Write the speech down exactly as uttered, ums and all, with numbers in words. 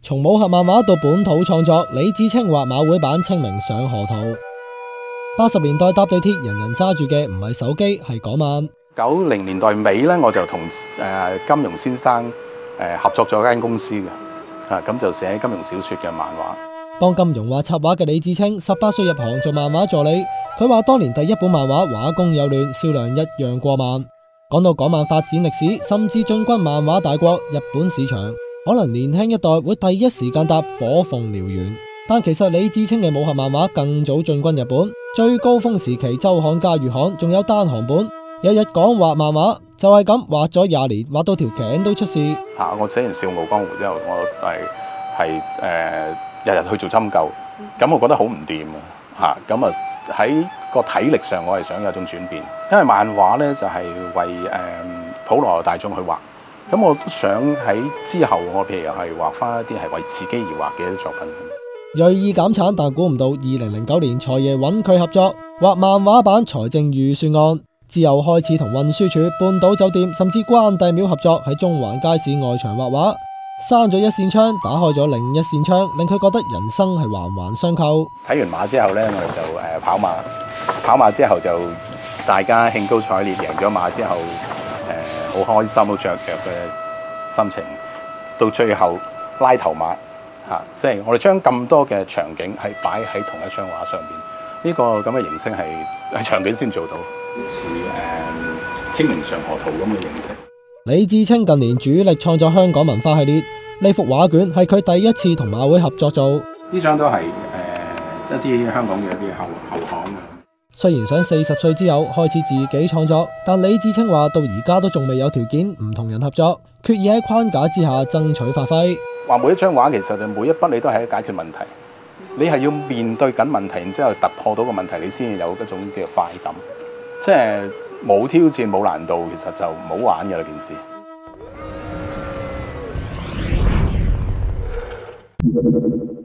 從武俠漫畫到本土創作，李志清畫馬會版《清明上河圖》。八十年代搭地鐵，人人揸住嘅唔係手機，係港漫。 九零年代尾咧，我就同誒金庸先生誒合作咗間公司嘅，啊咁就寫金庸小說嘅漫畫。 幫金庸畫插畫嘅李志清，十八歲入行做漫畫助理。佢話當年第一本漫畫畫工有亂，銷量一樣過萬。講到港漫發展歷史，甚至進軍漫畫大國日本市場，可能年輕一代會第一時間答火鳳燎原。但其實李志清嘅武俠漫畫更早進軍日本，最高峰時期周刊加月刊，仲有單行本。日日講畫漫畫，就係咁畫咗廿年，畫到條頸都出事。 吓，我寫完《笑傲江湖》之後，我係係誒日日去做針灸，咁我覺得好唔掂啊！吓，咁啊喺個體力上，我係想有種轉變，因為漫畫咧就係為誒、呃、普羅大眾去畫，咁我都想喺之後我譬如係畫翻一啲係為自己而畫嘅一啲作品。 銳意減產，但估唔到二零零九年財爺揾佢合作畫漫畫版財政預算案，之後開始同運輸署、半島酒店甚至關帝廟合作，喺中環街市外牆畫畫，閂咗一扇窗，打開咗另一扇窗，令佢覺得人生係環環相扣。睇完馬之後咧，我哋就誒跑馬，跑馬之後就大家興高采烈贏咗馬之後，誒好開心好雀躍嘅心情，到最後拉頭馬。嚇！即係我哋將咁多嘅場景係擺喺同一張畫上邊，呢個咁嘅形式係係場景先做到，似誒清明上河圖咁嘅形式。 李志清近年主力創作香港文化系列，呢幅畫卷係佢第一次同馬會合作做。 呢張都係誒、呃、一啲香港嘅一啲後後巷嘅。 雖然想四十歲之後開始自己創作，但李志清話到而家都仲未有條件唔同人合作，決意喺框架之下爭取發揮。 畫每一張畫，其實你每一筆你都係解決問題，你係要面對緊問題，然之後突破到個問題，你先有一種叫快感。即係冇挑戰冇難度，其實就唔好玩嘅啦件事。